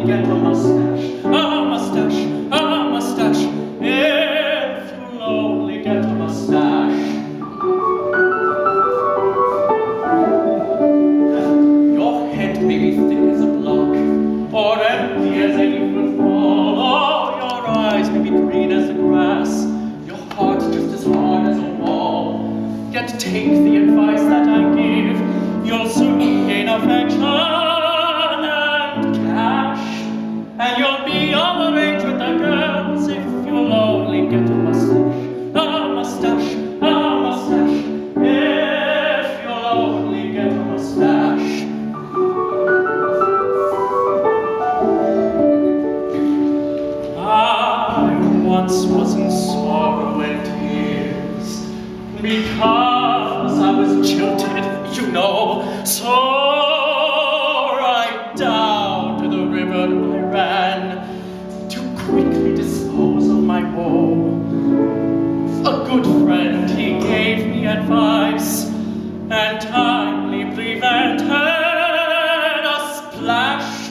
only get a mustache, a mustache, a mustache, if you'll only get a mustache. Your head may be thick as a block, or empty as a leaf will fall, or your eyes may be green as the grass, your heart just as hard as a wall. Yet take the advice that I give, you'll soon gain affection and cash, and you'll be all the rage with the girls if you'll only get a mustache, a mustache, a mustache, if you'll only get a mustache. I once was in sorrow and tears, because I was jilted, you know, so right down to the river I ran, to quickly dispose of my woe. A good friend, he gave me advice, and timely prevented a splash.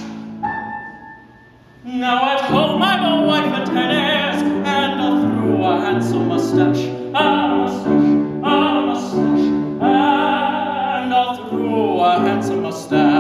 Now at home I'm a wife and 10 heirs, and through a handsome mustache, a mustache, a mustache, and through a handsome mustache.